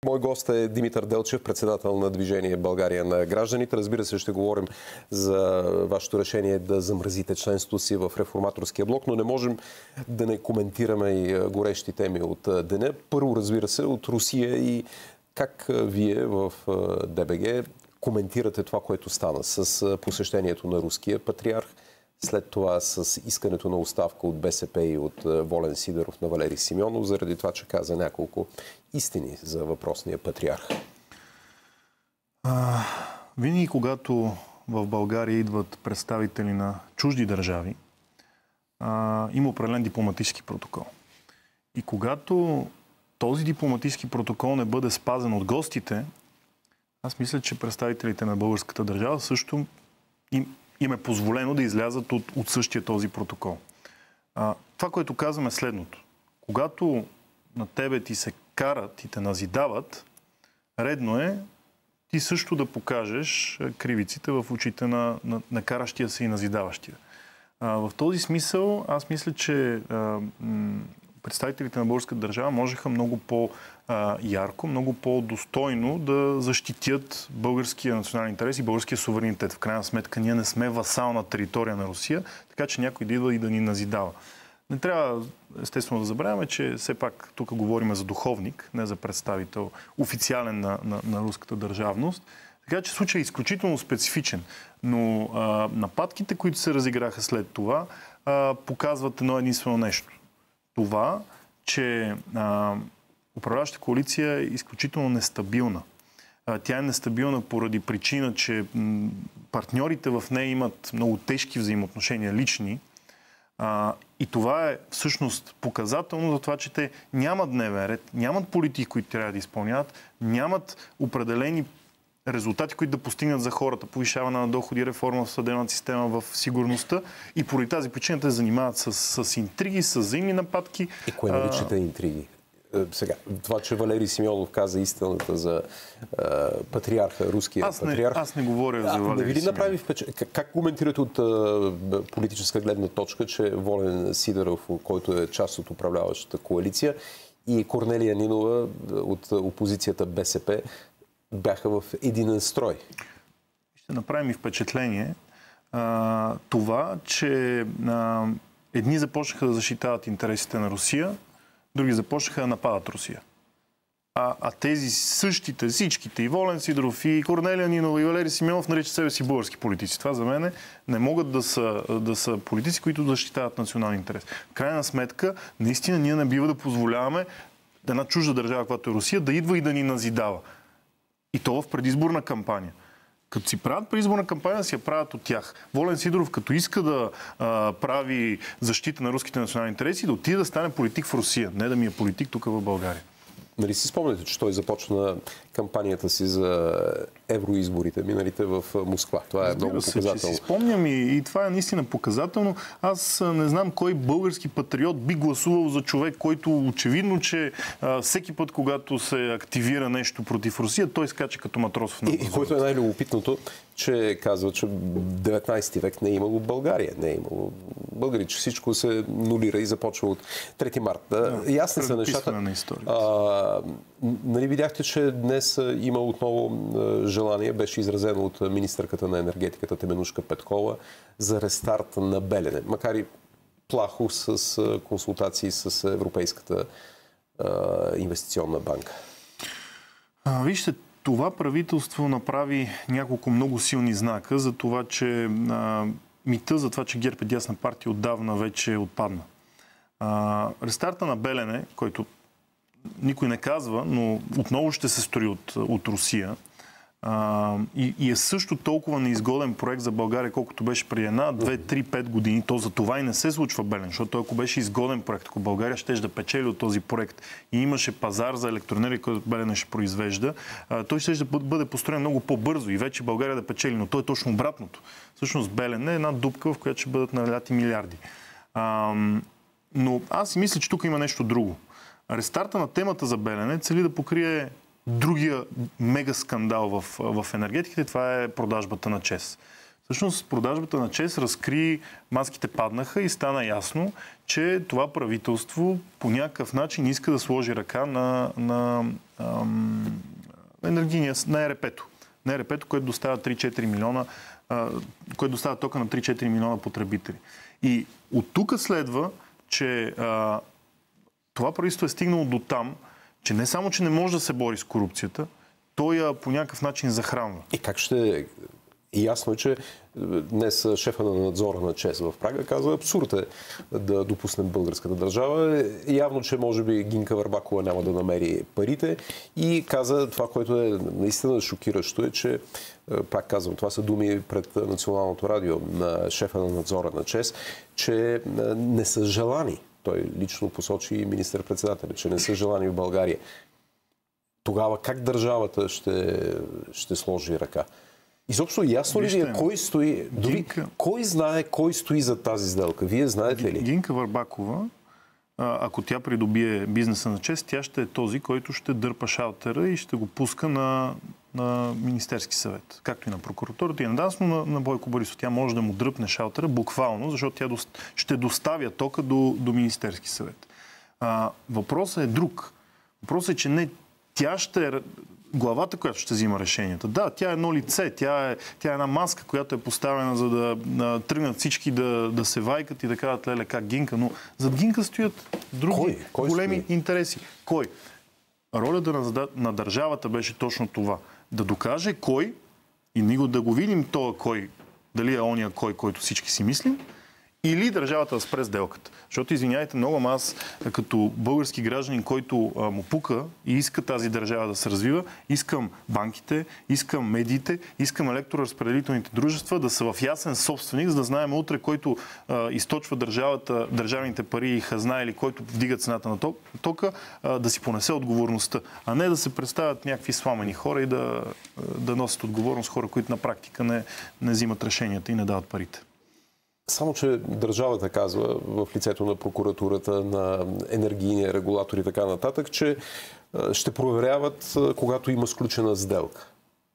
Мой гост е Димитър Делчев, председател на Движение България на гражданите. Разбира се, ще говорим за вашето решение да замразите членството си в Реформаторския блок, но не можем да не коментираме и горещи теми от деня. Първо, разбира се, от Русия и как вие в ДБГ коментирате това, което стана с посещението на руския патриарх, след това с искането на оставка от БСП и от Волен Сидеров на Валери Симеонов, заради това, че каза няколко истини за въпросния патриарх. Винаги, когато в България идват представители на чужди държави, има определен дипломатически протокол. И когато този дипломатически протокол не бъде спазен от гостите, аз мисля, че представителите на българската държава също им е позволено да излязат от същия този протокол. Това, което казваме, е следното. Когато на тебе ти се карат и те назидават, редно е ти също да покажеш кривиците в очите на каращия се и назидаващия. В този смисъл, аз мисля, че представителите на българската държава можеха много по-ярко, много по-достойно да защитят българския национален интерес и българския суверенитет. В крайна сметка ние не сме васална територия на Русия, така че някой да идва и да ни назидава. Не трябва, естествено, да забравяме, че все пак тук говорим за духовник, не за представител официален на руската държавност. Така че случай е изключително специфичен. Но нападките, които се разиграха след това, показват едно единствено нещо. Това, че управляващата коалиция е изключително нестабилна. Тя е нестабилна поради причина, че партньорите в нея имат много тежки взаимоотношения лични. И това е всъщност показателно за това, че те нямат дневен ред, нямат политики, които трябва да изпълняват, нямат определени резултати, които да постигнат за хората, повишаване на доходи, реформа в съдебната система, в сигурността. И поради тази причина те занимават с интриги, с взаимни нападки. И кое наричате интриги? Сега, това, че Валери Симеонов каза истината за патриарха, руския патриарх... Аз не говоря за Валери Симеонов. Как коментирате от политическа гледна точка, че Волен Сидеров, който е част от управляващата коалиция, и Корнелия Нинова от опозицията БСП бяха в единен строй? Ще направим и впечатление това, че едни започнаха да защитават интересите на Русия, други започнаха да нападат Русия. А тези същите, всичките, и Волен Сидеров, и Корнелия Нинова, и Валери Симеонов наричат себе си български политици. Това за мен не могат да са политици, които защитават национален интерес. В крайна сметка, наистина ние не бива да позволяваме една чужда държава, която е Русия, да идва и да ни назидава. И то в предизборна кампания. Като си правят предизборна кампания, си я правят от тях. Волен Сидеров, като иска да прави защита на руските национални интереси, да отиде да стане политик в Русия, не да ми е политик тук в България. Нали си спомняте, че той започна кампанията си за евроизборите, миналите в Москва. Това е много показателно. Си спомням и това е наистина показателно. Аз не знам кой български патриот би гласувал за човек, който очевидно, че всеки път, когато се активира нещо против Русия, той скача като Матросов на И което е най-любопитното, че казва, че 19 век не е имало България, не е имало българи, че всичко се нулира и започва от 3 марта. Ясни са нещата. Нали видяхте, че днес има отново желание, беше изразено от министърката на енергетиката Теменужка Петкова, за рестарт на Белене. Макар и плахо с консултации с Европейската инвестиционна банка. Вижте, това правителство направи няколко много силни знака за това, че мита за това, че ГЕРБ е дясна партия, отдавна вече отпадна. Рестарта на Белене, който никой не казва, но отново ще се строи от Русия. И е също толкова неизгоден проект за България, колкото беше преди 1, 2, 3, 5 години. То за това и не се случва Белене, защото ако беше изгоден проект, ако България щеше да печели от този проект и имаше пазар за електроенергия, който Белене ще произвежда, той ще бъде построен много по-бързо и вече България да печели. Но то е точно обратното. Всъщност Белене е една дупка, в която ще бъдат наляти милиарди. Но аз си мисля, че тук има нещо друго. Рестарта на темата за Белене цели да покрие другия мега скандал в енергетиката. Това е продажбата на ЧЕЗ. Всъщност продажбата на ЧЕЗ разкри, маските паднаха и стана ясно, че това правителство по някакъв начин иска да сложи ръка на енергийния, на ЕРП-то. На ЕРП-то, което доставя 3-4 милиона, което доставя тока на 3-4 милиона потребители. И от тук следва, че това правителство е стигнало до там, че не само, че не може да се бори с корупцията, той я по някакъв начин захранва. И как ще... Ясно е, че днес шефа на надзора на ЧЕЗ в Прага каза, абсурд е да допуснем българската държава. Явно, че може би Гинка Върбакова няма да намери парите и каза това, което е наистина шокиращо е, че, пак казвам, това са думи пред Националното радио на шефа на надзора на ЧЕЗ, че не са желани. Той лично посочи и министър-председателя, че не са желани в България. Тогава как държавата ще сложи ръка? Изобщо ясно ли е кой стои? Кой знае кой стои за тази сделка? Вие знаете ли? Гинка Върбакова, ако тя придобие бизнеса на ЧЕЗ, тя ще е този, който ще дърпа шалтера и ще го пуска на Министерски съвет. Както и на прокуратурата и на ДАНС, но на Бойко Борисов. Тя може да му дръпне шалтера буквално, защото тя ще доставя тока до Министерски съвет. Въпросът е друг. Въпросът е, че не тя ще е главата, която ще взима решенията. Да, тя е едно лице, тя е една маска, която е поставена, за да тръгнат всички да се вайкат и да кажат, леле, как Гинка, но зад Гинка стоят други големи интереси. Кой? Ролята на държавата беше точно това. Да докаже кой, и ние да го видим това кой, дали е ония кой, който всички си мислим, или държавата да спре сделката. Защото, извиняйте много, ама аз като български гражданин, който му пука и иска тази държава да се развива, искам банките, искам медиите, искам електроразпределителните дружества да са в ясен собственик, за да знаем утре, който източва държавните пари и хазна или който вдига цената на тока, да си понесе отговорността. А не да се представят някакви сламени хора и да носят отговорност хора, които на практика не взимат решенията и не дават парите. Само, че държавата казва в лицето на прокуратурата, на енергийния регулатор и така нататък, че ще проверяват, когато има сключена сделка.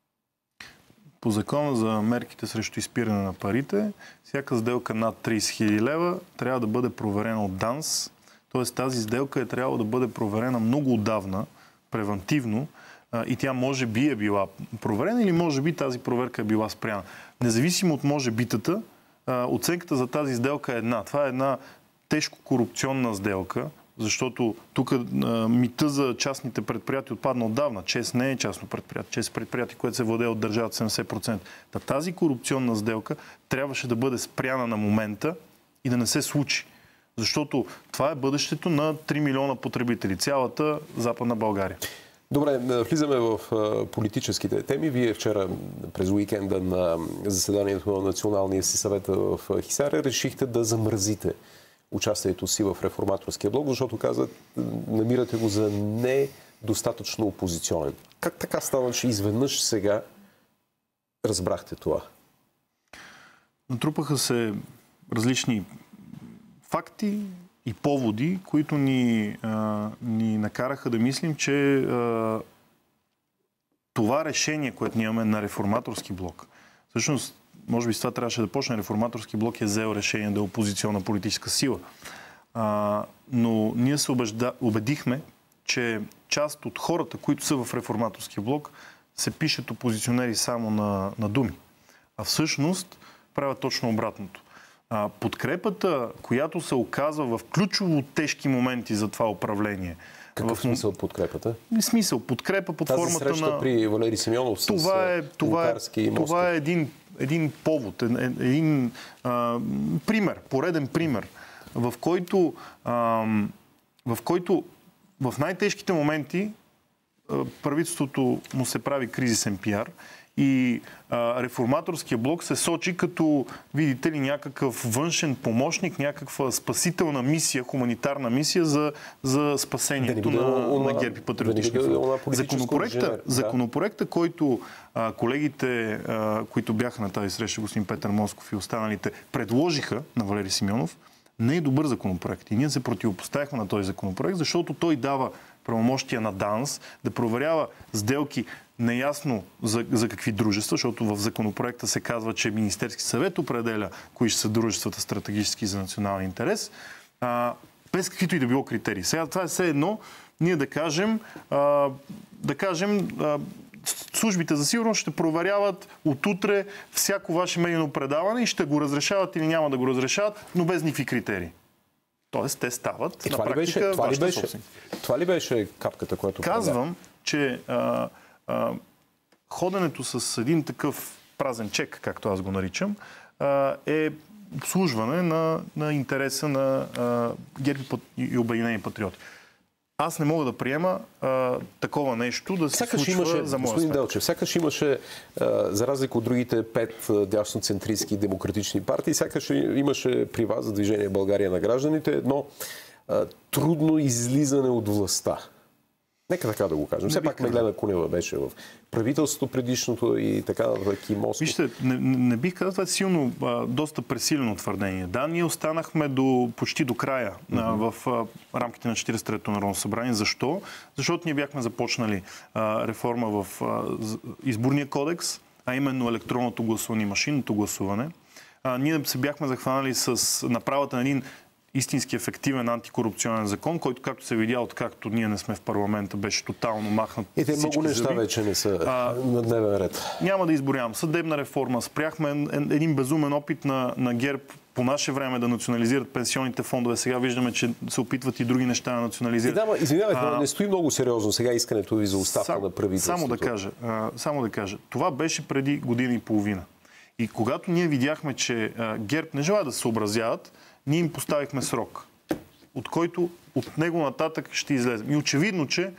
По закона за мерките срещу изпиране на парите, всяка сделка над 30 000 лева трябва да бъде проверена от ДАНС. Тоест тази сделка е трябвало да бъде проверена много отдавна, превантивно, и тя може би е била проверена или може би тази проверка е била спряна. Независимо от може битата, оценката за тази сделка е една. Това е една тежко корупционна сделка, защото тук мита за частните предприятия отпадна отдавна. ЧЕЗ не е частно предприятие. ЧЕЗ е предприятие, което се владее от държавата 70%. Тази корупционна сделка трябваше да бъде спряна на момента и да не се случи. Защото това е бъдещето на 3 милиона потребители. Цялата Западна България. Добре, влизаме в политическите теми. Вие вчера през уикенда на заседанието на Националния си съвет в Хисаря решихте да замразите участието си в Реформаторския блок, защото казват, намирате го за недостатъчно опозиционен. Как така стана, че изведнъж сега разбрахте това? Натрупаха се различни факти и поводи, които ни накараха да мислим, че това решение, което ние имаме на Реформаторски блок, всъщност, може би с това трябваше да почне, Реформаторски блок е взел решение да е опозиционна политическа сила. Но ние се убедихме, че част от хората, които са в Реформаторския блок, се пишат опозиционери само на думи. А всъщност правят точно обратното. Подкрепата, която се оказва в ключово тежки моменти за това управление. Какъв смисъл подкрепата? Смисъл подкрепа под формата на... Тази среща при Валери Симеонов с Лукарски и Мостов. Това е един повод, един пример, пореден пример, в който в най-тежките моменти правителството му се прави кризисен пиар и Реформаторския блок се сочи като, видите ли, някакъв външен помощник, някаква спасителна мисия, хуманитарна мисия за спасението на ГЕРБ и Патриотичния фронт. Законопроекта, който колегите, които бяха на тази среща, господин Петър Москов и останалите, предложиха на Валери Симеонов, не е добър законопроект. И ние се противопоставихме на този законопроект, защото той дава правомощия на ДАНС да проверява сделки неясно за какви дружества, защото в законопроекта се казва, че Министерски съвет определя кои ще са дружествата стратегически за национален интерес, без каквито и да било критерии. Сега това е все едно ние да кажем, службите за сигурност ще проверяват отутре всяко ваше медийно предаване и ще го разрешават или няма да го разрешават, но без никакви критерии. Тоест, те стават на практика вашата собственост. Това ли беше капката, която казвам, че ходенето с един такъв празен чек, както аз го наричам, е обслужване на интереса на ГЕРБ и Обединени патриоти. Аз не мога да приема такова нещо да се случва за моя господин Делчев, сякаш имаше, за разлика от другите 5 дясноцентристски демократични партии, сякаш имаше при вас за Движение България на гражданите едно трудно излизане от властта. Нека така да го кажем. Все пак Меглена Кунева беше в правителството предишното и така нататък и Москва. Вижте, не бих казал, това е силно, доста пресилено твърдение. Да, ние останахме почти до края в рамките на 43-то Народно събрание. Защо? Защото ние бяхме започнали реформа в изборния кодекс, а именно електронното гласуване и машинното гласуване. Ние се бяхме захванали с направата на един истински ефективен антикорупционен закон, който, както се видя, откакто ние не сме в парламента, беше тотално махнат. Те много неща вече не са на дневен ред. Няма да изборявам. Съдебна реформа. Спряхме един безумен опит на ГЕРБ по наше време да национализират пенсионните фондове. Сега виждаме, че се опитват и други неща да национализират. Извинявайте, но не стои много сериозно сега искането ви за оставка на правителството. Само да кажа. Това беше преди година и половина. И когато ние видяхме, че ГЕРБ не желая да се съобразяват, ние им поставихме срок, от него нататък ще излезем. И очевидно, че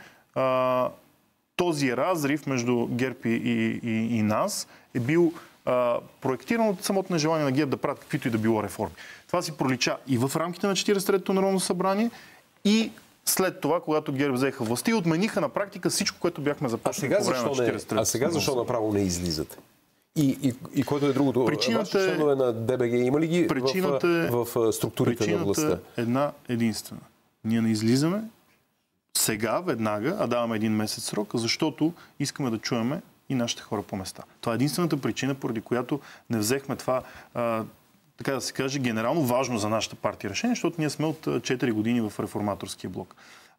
този разрив между ГЕРБ и нас е бил проектиран от самото нежелание на ГЕРБ да правят каквито и да било реформи. Това си пролича и в рамките на 43-то Народно събрание, и след това, когато ГЕРБ взеха властта и отмениха на практика всичко, което бяхме започнали по време на 43-то. А сега защо направо не излизате? И което е другото? Вашите членове на ДБГ има ли ги в структурите на властта? Причината е една единствена. Ние не излизаме сега, веднага, а даваме един месец срок, защото искаме да чуеме и нашите хора по места. Това е единствената причина, поради която не взехме това, така да се каже, генерално важно за нашата партия решение, защото ние сме от 4 години в реформаторския блок.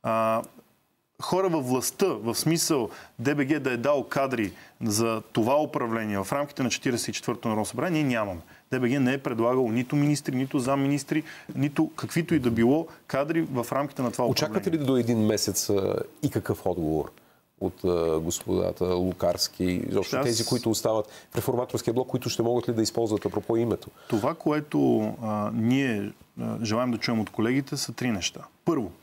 Хора във властта, в смисъл ДБГ да е дал кадри за това управление в рамките на 44-то Народно събрание, ние нямаме. ДБГ не е предлагало нито министри, нито замминистри, нито каквито и да било кадри в рамките на това управление. Очаквате ли до един месец и какъв отговор от господата Лукарски, защото тези, които остават в реформаторския блок, които ще могат ли да използват апропо името? Това, което ние желаем да чуем от колегите, са 3 неща. Първо,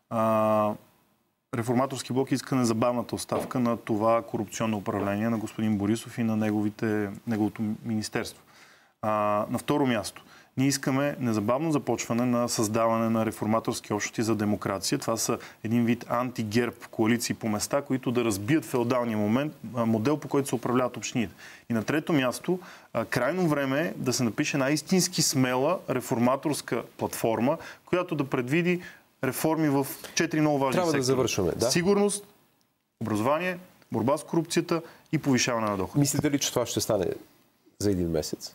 Реформаторски блок иска незабавната оставка на това корупционно управление на господин Борисов и на неговото министерство. На второ място, ние искаме незабавно започване на създаване на реформаторски общности за демокрация. Това са един вид анти-ГЕРБ коалиции по места, които да разбият феодалния модел, по който се управляват общините. И на трето място, крайно време е да се напише една истински смела реформаторска платформа, която да предвиди реформи в 4 много важни сектори. Да завършваме, да? Сигурност, образование, борба с корупцията и повишаване на дохода. Мислите ли, че това ще стане за един месец?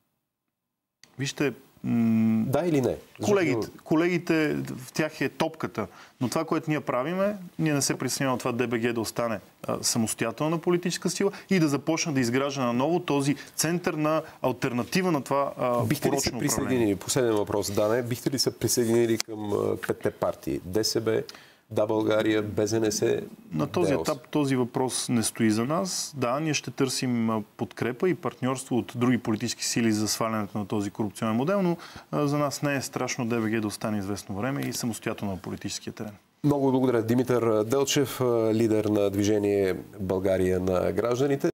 Вижте, да или не? Колегите, в тях е топката. Но това, което ние правиме, ние не се присъединяваме това ДБГ да остане самостоятелна политическа сила и да започне да изгражда наново този център на алтернатива на това порочно управление. Последен въпрос, Дане. Бихте ли се присъединили към 5 партии? ДСБ, Да, България, БЗНС? На този етап този въпрос не стои за нас. Да, ние ще търсим подкрепа и партньорство от други политически сили за свалянето на този корупционен модел, но за нас не е страшно ДБГ да остане известно време и самостоятелно на политическия терен. Много благодаря. Димитър Делчев, лидер на Движение България на гражданите.